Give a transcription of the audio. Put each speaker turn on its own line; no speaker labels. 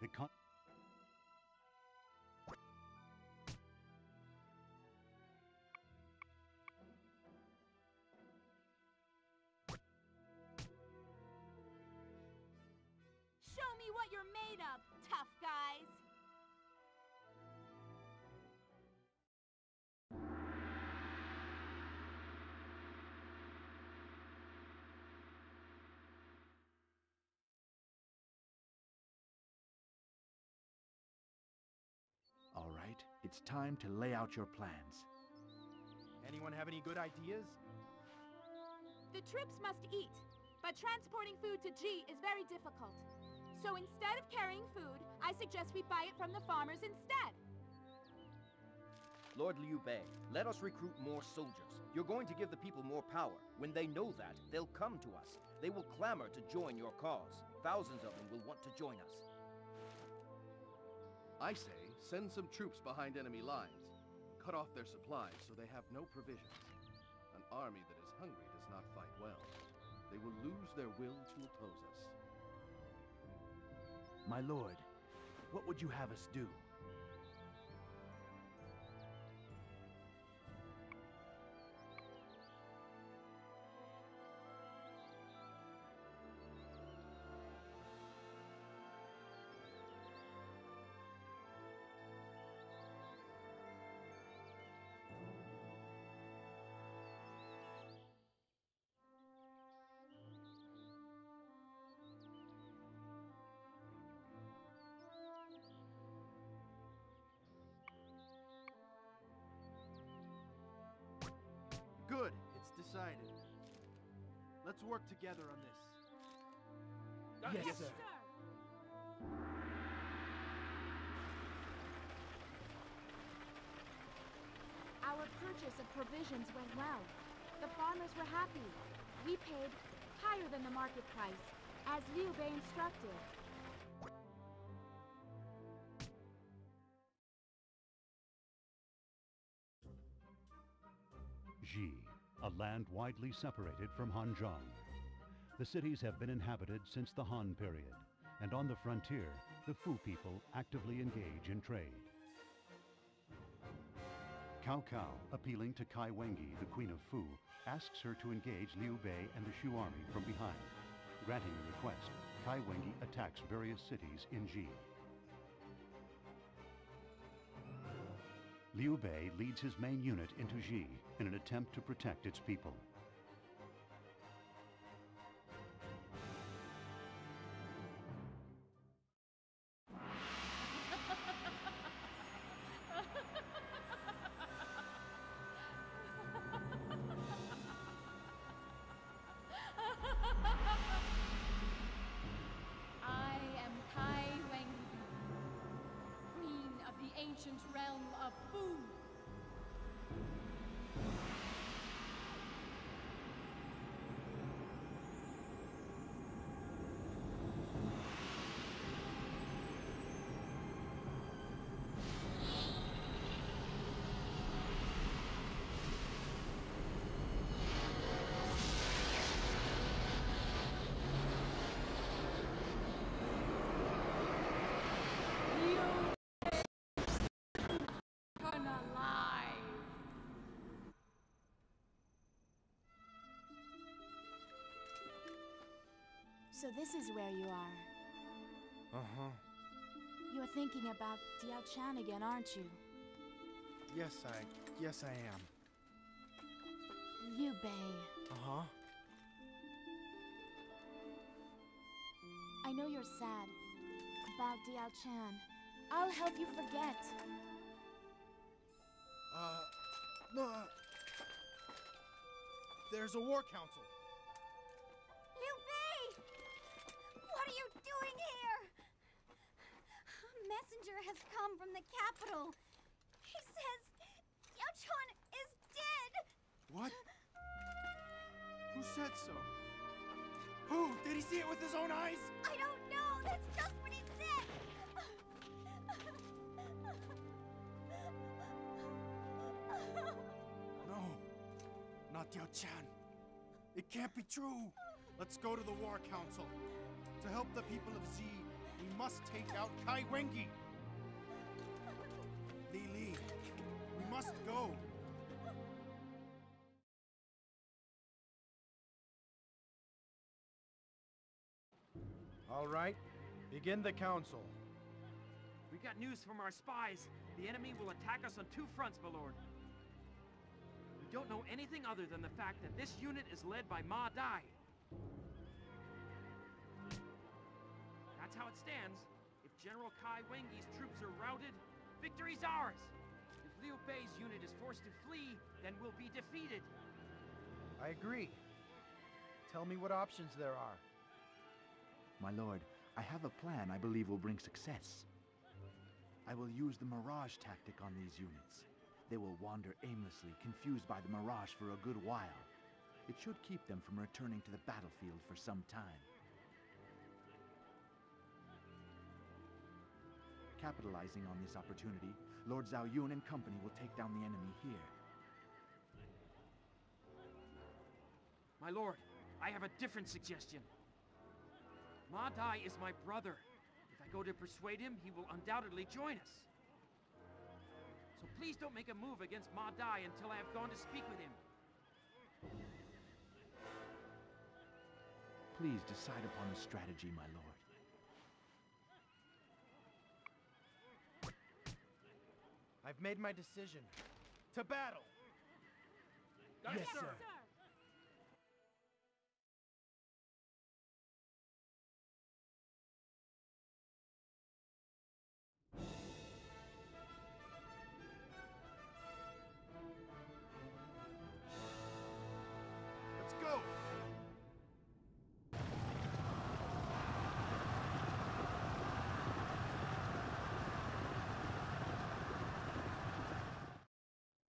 Show me what you're made of, tough guys!
All right, it's time to lay out your plans.
Anyone have any good ideas?
The troops must eat, but transporting food to G is very difficult. So instead of carrying food, I suggest we buy it from the farmers instead.
Lord Liu Bei, let us recruit more soldiers. You're going to give the people more power. When they know that, they'll come to us. They will clamor to join your cause. Thousands of them will want to join us.
I say, send some troops behind enemy lines. Cut off their supplies so they have no provisions. An army that is hungry does not fight well. They will lose their will to oppose us.
My lord, what would you have us do?
Good, it's decided. Let's work together on this.
Yes, sir.
Our purchase of provisions went well. The farmers were happy. We paid higher than the market price, as Liu Bei instructed.
Ji, a land widely separated from Hanzhong. The cities have been inhabited since the Han period, and on the frontier, the Fu people actively engage in trade. Cao Cao, appealing to Kai Wengi, the Queen of Fu, asks her to engage Liu Bei and the Shu army from behind. Granting the request, Kai Wengi attacks various cities in Ji. Liu Bei leads his main unit into Ji in an attempt to protect its people.
I am Kai Wengi, Queen of the ancient realm of Fu. Come alive.
So this is where you are.
Uh-huh.
You're thinking about Diao Chan again, aren't you?
Yes, I am.
Liu Bei.
Uh-huh.
I know you're sad about Diao Chan. I'll help you forget.
No, there's a war council.
Liu Bei! What are you doing here? A messenger has come from the capital. He says Diao Chan is dead!
What? Who said so? Who? Did he see it with his own eyes?
I don't know! That's just what he said!
No, not Diao Chan. It can't be true. Let's go to the war council. To help the people of Z, we must take out Kai Wengi. Li Li, we must go.
All right, begin the council.
We got news from our spies. The enemy will attack us on 2 fronts, my lord. We don't know anything other than the fact that this unit is led by Ma Dai. That's how it stands. If General Kai Wengi's troops are routed, victory's ours. If Liu Bei's unit is forced to flee, then we'll be defeated.
I agree. Tell me what options there are. My lord, I have a plan I believe will bring success. I will use the mirage tactic on these units. They will wander aimlessly, confused by the mirage for a good while. It should keep them from returning to the battlefield for some time. Capitalizing on this opportunity, Lord Zhao Yun and company will take down the enemy here.
My lord, I have a different suggestion. Ma Dai is my brother. If I go to persuade him, he will undoubtedly join us. So please don't make a move against Ma Dai until I have gone to speak with him.
Please decide upon a strategy, my lord.
I've made my decision. To battle!
Yes, sir.